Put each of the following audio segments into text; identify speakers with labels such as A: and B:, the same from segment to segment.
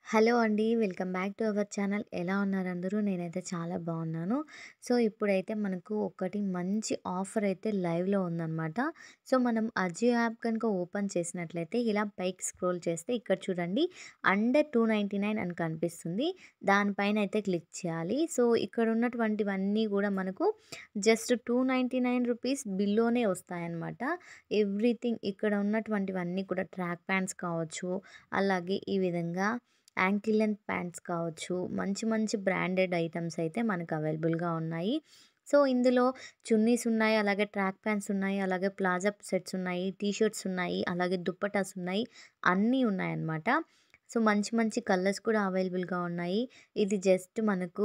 A: Hello అండి. Welcome back to our channel. ఎలా ఉన్నారు అందరూ? నేనైతే చాలా బాగున్నాను. సో, ఇప్పుడైతే మనకు ఒకటి మంచి ఆఫర్ అయితే లైవ్‌లో ఉందనమాట. సో, మనం అజియో యాప్ కనుక ఓపెన్ చేసినట్లయితే ఇలా పైకి స్క్రోల్ చేస్తే ఇక్కడ చూడండి అండర్ 299 అని కనిపిస్తుంది. దానిపైన అయితే క్లిక్ చేయాలి. సో, ఇక్కడ ఉన్నటువంటివన్నీ కూడా మనకు జస్ట్ 299 రూపీస్ బిల్లోనే వస్తాయన్నమాట. ఎవ్రీథింగ్ ఇక్కడ ఉన్నటువంటివన్నీ కూడా ట్రాక్ ప్యాంట్స్ కావచ్చు, అలాగే ఈ విధంగా యాంకిల్ లెంత్ ప్యాంట్స్ కావచ్చు, మంచి మంచి బ్రాండెడ్ ఐటెమ్స్ అయితే మనకు అవైలబుల్‌గా ఉన్నాయి. సో, ఇందులో చున్నీస్ ఉన్నాయి, అలాగే ట్రాక్ ప్యాంట్స్ ఉన్నాయి, అలాగే ప్లాజా సెట్స్ ఉన్నాయి, టీ షర్ట్స్ ఉన్నాయి, అలాగే దుప్పటాస్ ఉన్నాయి. అన్నీ ఉన్నాయన్నమాట. సో, మంచి మంచి కలర్స్ కూడా అవైలబుల్‌గా ఉన్నాయి. ఇది జస్ట్ మనకు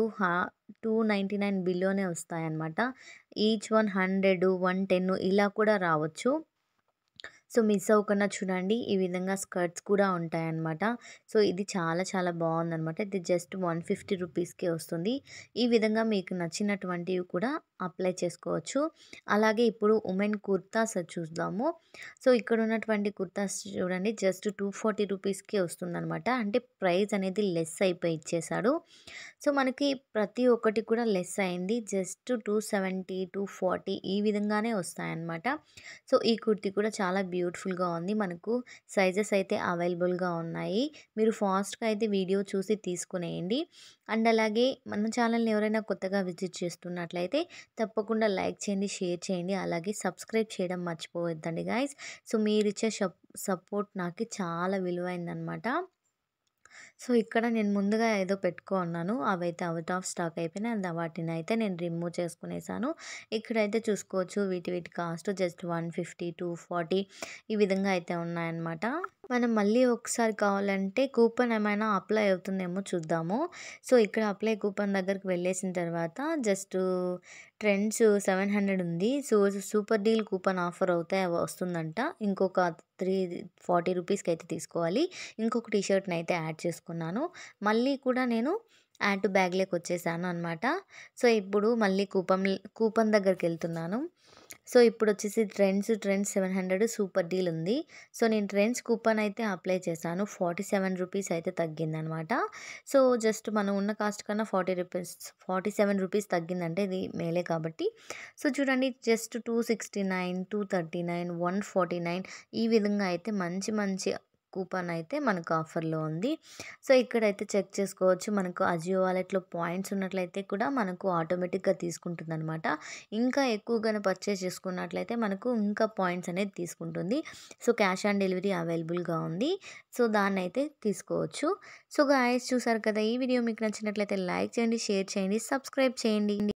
A: 299 బిలోనే వస్తాయన్నమాట. ఈచ్ వన్ 100, 110 ఇలా కూడా రావచ్చు. సో, మిస్ అవ్వకుండా చూడండి. ఈ విధంగా స్కర్ట్స్ కూడా ఉంటాయన్నమాట. సో, ఇది చాలా చాలా బావుందనమాట. ఇది జస్ట్ 150 రూపీస్‌కే వస్తుంది. ఈ విధంగా మీకు నచ్చినటువంటివి కూడా అప్లై చేసుకోవచ్చు. అలాగే ఇప్పుడు ఉమెన్ కుర్తాస్ చూద్దాము. సో, ఇక్కడ ఉన్నటువంటి కుర్తాస్ చూడండి జస్ట్ 240 రూపీస్‌కే వస్తుందనమాట. అంటే ప్రైస్ అనేది లెస్ అయిపోయి ఇచ్చేసాడు. సో, మనకి ప్రతి ఒక్కటి కూడా లెస్ అయింది. జస్ట్ 270, 240 ఈ విధంగానే వస్తాయన్నమాట. సో, ఈ కుర్తీ కూడా చాలా బ్యూటిఫుల్‌గా ఉంది. మనకు సైజెస్ అయితే అవైలబుల్‌గా ఉన్నాయి. మీరు ఫాస్ట్‌గా అయితే వీడియో చూసి తీసుకునేయండి. అండ్ అలాగే మన ఛానల్‌ని ఎవరైనా కొత్తగా విజిట్ చేస్తున్నట్లయితే తప్పకుండా లైక్ చేయండి, షేర్ చేయండి, అలాగే సబ్స్క్రైబ్ చేయడం మర్చిపోవద్దండి గైస్. సో, మీరిచ్చే సపోర్ట్ నాకు చాలా విలువైందనమాట. సో, ఇక్కడ నేను ముందుగా ఏదో పెట్టుకున్నాను. అవైతే ఔట్ ఆఫ్ స్టాక్ అయిపోయినాయి. అండ్ వాటినైతే నేను రిమూవ్ చేసుకునేసాను. ఇక్కడైతే చూసుకోవచ్చు వీటి కాస్ట్ జస్ట్ 150, 240 ఈ విధంగా అయితే ఉన్నాయన్నమాట. మనం మళ్ళీ ఒకసారి కావాలంటే కూపన్ ఏమైనా అప్లై అవుతుందేమో చూద్దాము. సో, ఇక్కడ అప్లై కూపన్ దగ్గరికి వెళ్ళేసిన తర్వాత జస్ట్ ట్రెండ్స్ 700 ఉంది. So, super deal coupon offer అవుతే వస్తుందంట. ఇంకొక 340 రూపీస్‌కి అయితే తీసుకోవాలి. ఇంకొక టీ షర్ట్‌నైతే యాడ్ చేసుకున్నాను. మళ్ళీ కూడా నేను యాడ్ టు బ్యాగ్‌లోకి వచ్చేసాను అనమాట. సో, ఇప్పుడు మళ్ళీ కూపన్ దగ్గరికెళ్తున్నాను. సో, ఇప్పుడొచ్చేసి ట్రెండ్స్ 700 సూపర్ డీల్ ఉంది. సో, నేను ట్రెండ్స్ కూపన్ అయితే అప్లై చేశాను. 47 రూపీస్ అయితే తగ్గిందనమాట. సో, జస్ట్ మనం ఉన్న కాస్ట్ కన్నా 47 రూపీస్ తగ్గిందంటే ఇది మేలే కాబట్టి. సో, చూడండి జస్ట్ 269, 239, 149 ఈ విధంగా అయితే మంచి మంచి కూపన్ అయితే మనకు ఆఫర్‌లో ఉంది. సో, ఇక్కడైతే చెక్ చేసుకోవచ్చు. మనకు అజియో వాలెట్‌లో పాయింట్స్ ఉన్నట్లయితే కూడా మనకు ఆటోమేటిక్‌గా తీసుకుంటుందనమాట. ఇంకా ఎక్కువగానే పర్చేస్ చేసుకున్నట్లయితే మనకు ఇంకా పాయింట్స్ అనేది తీసుకుంటుంది. సో, క్యాష్ ఆన్ డెలివరీ అవైలబుల్‌గా ఉంది. సో, దాన్నైతే తీసుకోవచ్చు. సో, గాయ్స్ చూసారు కదా! ఈ వీడియో మీకు నచ్చినట్లయితే లైక్ చేయండి, షేర్ చేయండి, సబ్స్క్రైబ్ చేయండి.